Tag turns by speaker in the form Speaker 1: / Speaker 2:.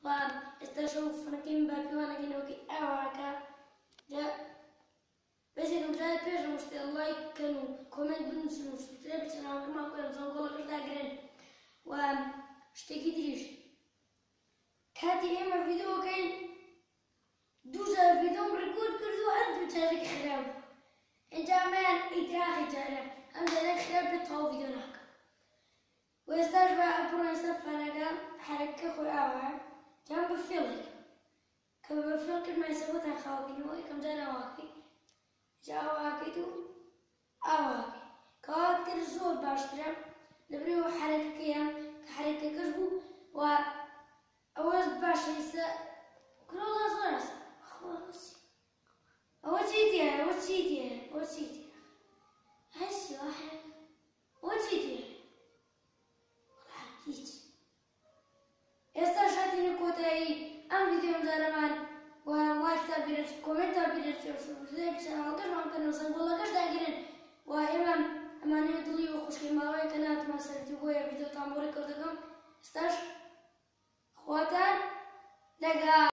Speaker 1: واستشوف فنكين بابي وانا كنوكي اواكا جا بس انو جاي بيجا مشتي لايك كانوا كومنت بنسنو سبسكرايب تناو كما كنا زنقول كرتا جرين و اشتكي دريش كاتي اما فيديو كاين دوزا فيديو ريكورد كردو عند بتاريخ خراب انت مان اتراخي تانا ام جالك خراب بتطو فيديو ناك ويستاج بقى برون سفانا حركة خوي اوا جنب فيلك كم بفيلك ما يسوتها خاوكي نوي كم جانا واكي جا واكي تو اواكي كواد كرزول باشترا نبريو حركة كيام كحركة كشبو و أوز باشيسا كرولا زرس خلاص أوتيتيا هسي واحد أوتيتيا حكيت استشهدني كوتاي أم فيديو مزارمان ولايك تابيرت كومنت تابيرت وسبسكرايب شانل كمان كانوا سنقول لك دايرين وإمام أماني دلي وخشكي ماوي كانت ما سرتي بويا فيديو تاموري كردكم استش خواتان لقا